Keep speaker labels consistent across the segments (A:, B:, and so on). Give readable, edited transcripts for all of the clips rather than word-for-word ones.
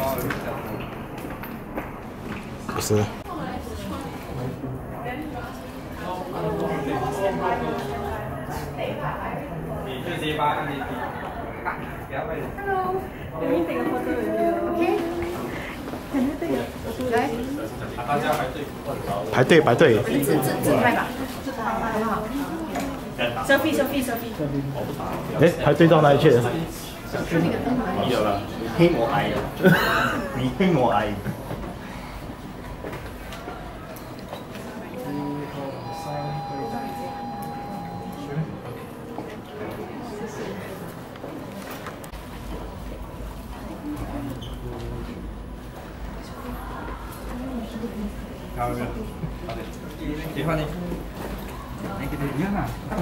A: 不是。
B: Hello. Let me take a photo with you. Okay. Can you take it? 来，
A: 大家排队排队。
B: 自拍吧，好不好 ？Selfie。
A: 哎，排队到哪里去了？
C: 你有了，你黑我矮，你黑我矮。好的，喜欢你。那个一样啊，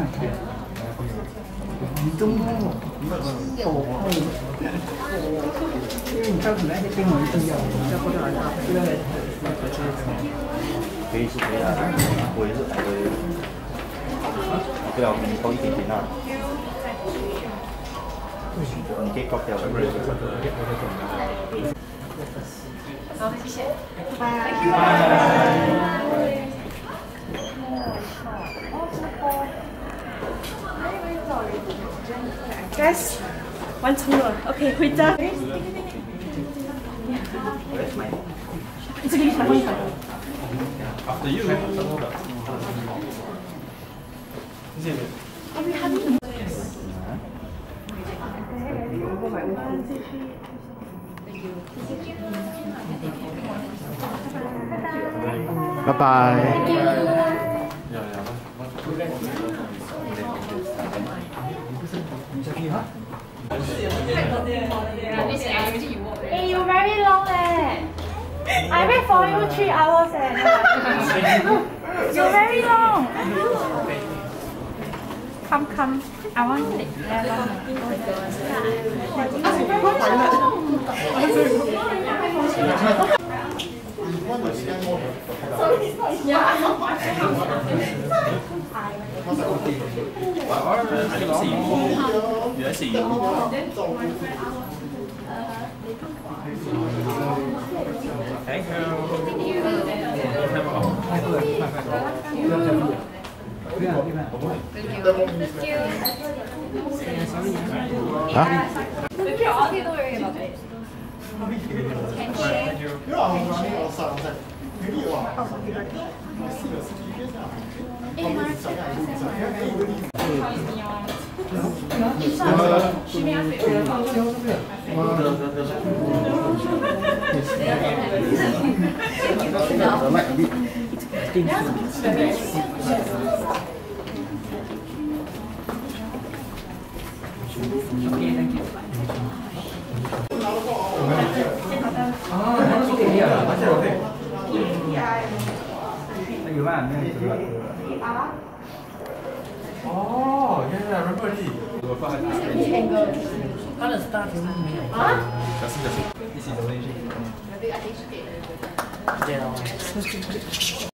C: 你中国，因为你上次那些英文重要，要不然可以是可以啊，我也是排队。对啊，我们多一点点啊。你可以搞掉。
B: 好，谢谢，拜。Guys， 完成了 ，OK， 回家。这个一场。
C: After you。谢谢。
A: 拜拜。
D: Hey, you very long I wait for you 3 hours You very long. Come. I want to take
C: Thank you.
A: 啊？
C: 哦，原来是这里。我放在哪里？他的是大厅没有。啊？小心，一起走进去。这样。